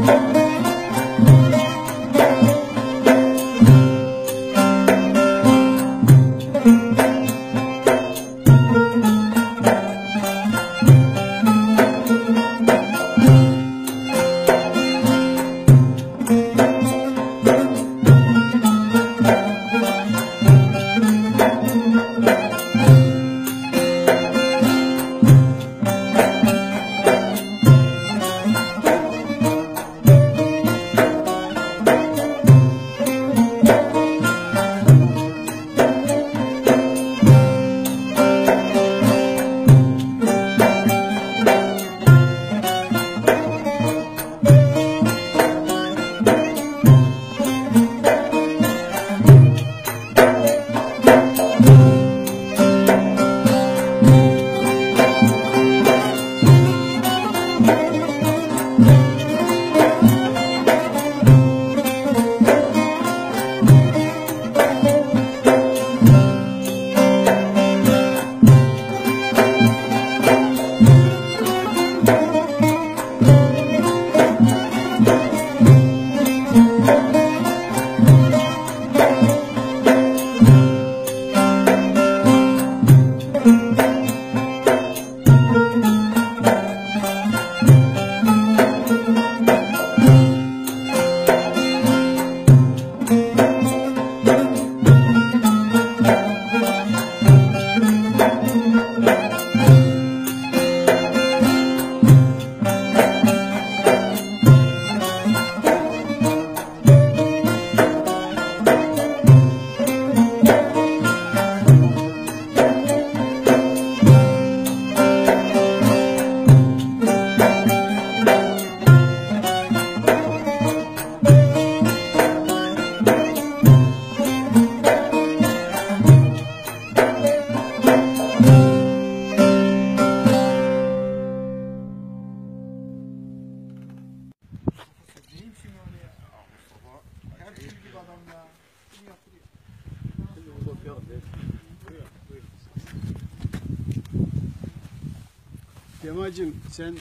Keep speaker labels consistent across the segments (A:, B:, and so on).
A: Kemal'cim sen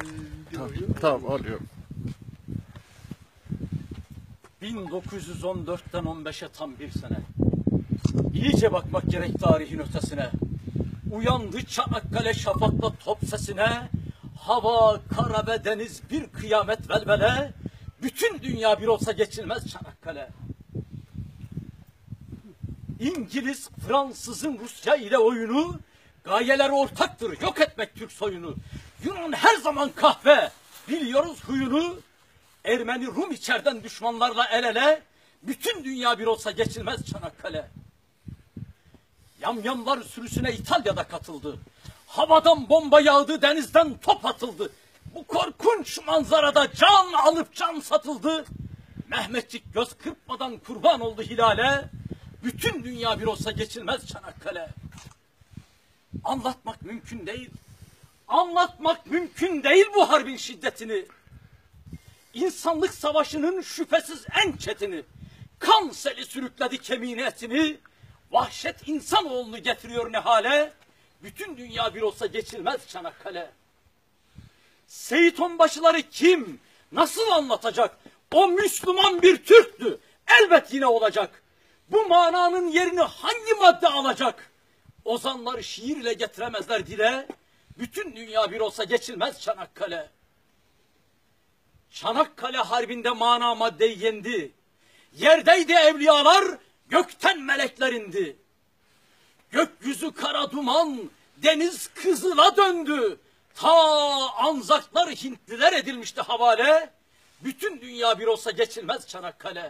B: Tamam alıyorum. 1914'ten 15'e tam bir sene. İyice bakmak gerek tarihin ötesine. Uyandı Çanakkale şafakla top sesine. Hava, kara ve deniz bir kıyamet velvele. Bütün dünya bir olsa geçilmez Çanakkale. İngiliz, Fransızın Rusya ile oyunu, gayeler ortaktır yok etmek Türk soyunu. Yunan her zaman kahve, biliyoruz huyunu. Ermeni, Rum içeriden düşmanlarla el ele, bütün dünya bir olsa geçilmez Çanakkale. Yamyamlar sürüsüne İtalya'da katıldı. Havadan bomba yağdı, denizden top atıldı. Bu korkunç manzarada can alıp can satıldı. Mehmetçik göz kırpmadan kurban oldu hilale. Bütün dünya bir olsa geçilmez Çanakkale. Anlatmak mümkün değil. Anlatmak mümkün değil bu harbin şiddetini. İnsanlık savaşının şüphesiz en çetini. Kan seli sürükledi kemiğini etini. Vahşet insanoğlunu getiriyor ne hale. Bütün dünya bir olsa geçilmez Çanakkale. Seyit Onbaşıları kim, nasıl anlatacak? O Müslüman bir Türktü, elbet yine olacak. Bu mananın yerini hangi madde alacak? Ozanları şiirle getiremezler dile. Bütün dünya bir olsa geçilmez Çanakkale. Çanakkale Harbi'nde mana maddeyi yendi. Yerdeydi evliyalar, gökten melekler indi. Gökyüzü kara duman, deniz kızıla döndü. Ta Anzaklar Hintliler edilmişti havale. Bütün dünya bir olsa geçilmez Çanakkale.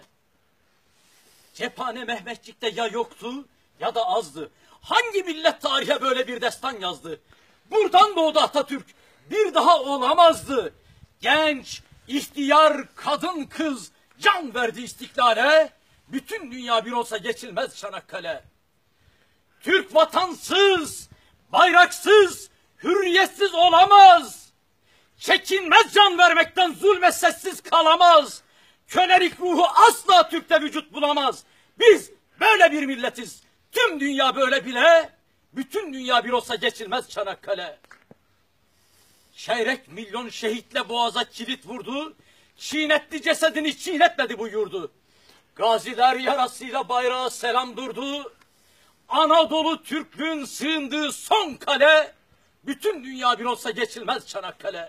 B: Cephane Mehmetçik'te ya yoktu ya da azdı. Hangi millet tarihe böyle bir destan yazdı? Buradan doğdu Atatürk, bir daha olamazdı. Genç, ihtiyar, kadın, kız can verdi istiklale. Bütün dünya bir olsa geçilmez Çanakkale. Türk vatansız, bayraksız, hürriyetsiz olamaz. Çekinmez can vermekten, zulme sessiz kalamaz. Kölelik ruhu asla Türk'te vücut bulamaz. Biz böyle bir milletiz. Tüm dünya böyle bile. Bütün dünya bir olsa geçilmez Çanakkale. Çeyrek milyon şehitle boğaza kilit vurdu. çiğnetti cesedini, çiğnetmedi bu yurdu. Gaziler yarasıyla bayrağa selam durdu. Anadolu Türklüğün sığındığı son kale, bütün dünya bir olsa geçilmez Çanakkale.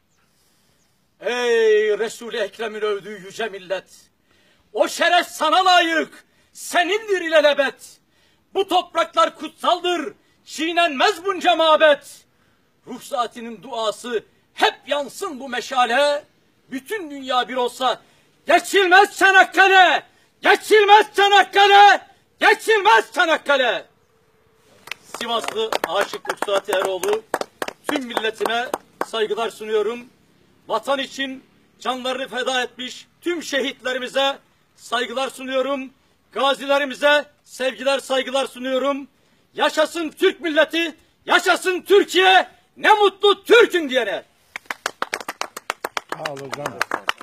B: Ey Resul-i Ekrem'in övdüğü yüce millet! O şeref sana layık, senindir ilelebet. Bu topraklar kutsaldır, çiğnenmez bunca mabet. Ruh zatinin duası hep yansın bu meşale. Bütün dünya bir olsa geçilmez Çanakkale! Geçilmez Çanakkale! Geçilmez Çanakkale! Sivaslı Aşık Ruhsati Eroğlu, tüm milletime saygılar sunuyorum. Vatan için canlarını feda etmiş tüm şehitlerimize saygılar sunuyorum. Gazilerimize sevgiler, saygılar sunuyorum. Yaşasın Türk milleti, yaşasın Türkiye, ne mutlu Türk'üm diyene.
C: Sağ ol hocam.